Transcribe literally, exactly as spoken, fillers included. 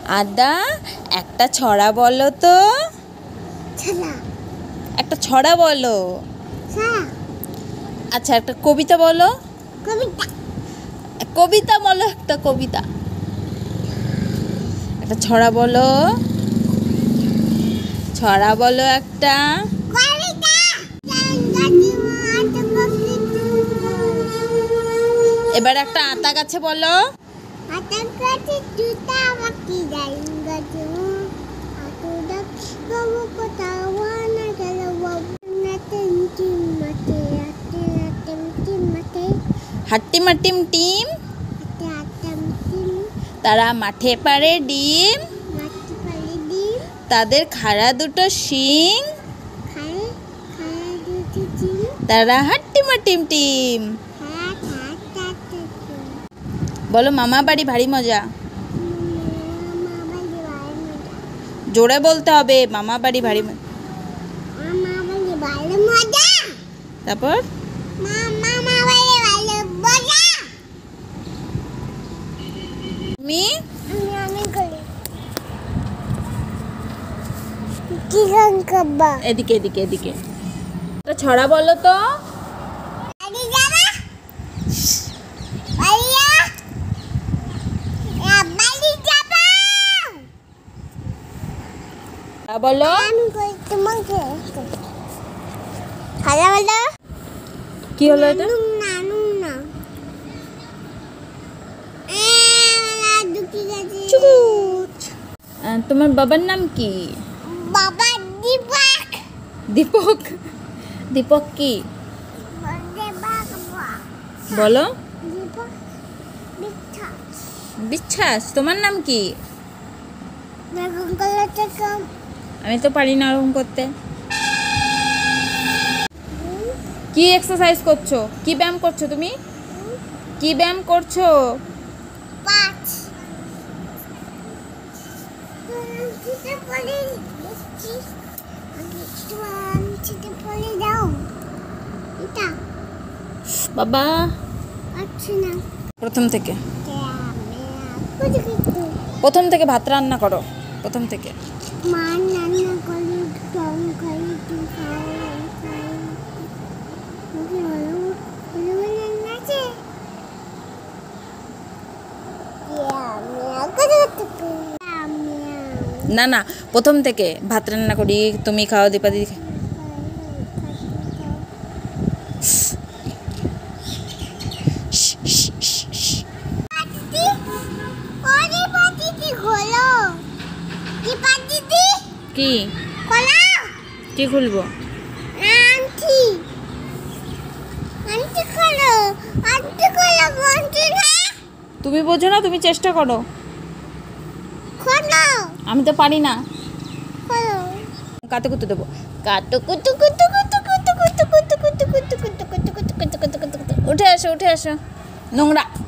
আদা একটা ছড়া বলো তো। একটা ছড়া বলো। আচ্ছা একটা কবিতা বলো। কবিতা কবিতা বলো একটা কবিতা। একটা ছড়া বলো। ছড়া বলো একটা। এবার একটা আতা গাছে বলো। আতা গাছে জুতা বাকি গাছে আতুদা বাবু কোথাও না গেল বাবু নাতে টিম মাতে আতে আতে টিম মাতে হাট্টি মাটিম টিম আতে আতে টিম তারা মাঠে পারে ডিম মাঠে পারে ডিম তাদের খাড়া দুটো শিং খাড়া খাড়া দুটো শিং তারা হাট্টি মাটিম টিম। বলো মামা বাড়ি ভারী মজা। জোরে বলতে হবে মামা বাড়ি ভারী মজা। তারপর এদিকে এদিকে এদিকে ছড়া বলো তো। বলো কি হলো এটা? তোমার বাবার নাম কি? বাবা দীপক। দীপক দীপক কি বলো? বিশ্বাস। তোমার নাম কি? আমি তো পারি না ওরকম করতে। কি এক্সারসাইজ করছো? কি ব্যায়াম করছো তুমি? কি ব্যায়াম করছো? বাবা প্রথম থেকে প্রথম থেকে ভাত রান্না করো। প্রথম থেকে না না প্রথম থেকে ভাত রান্না করি, তুমি খাও, দীপা দিদি কি কি খুলবো? তুমি বোঝো না, তুমি চেষ্টা করো। আমি তো পারি না। কাটু কুতু দেবো। কাটু কুতু কুতু কুতু কুতু কুতু কুতু কুতু কুতু কুতু কুতু কুতু কুতু কুতু কুতু উঠে আসো উঠে আসো নোংরা।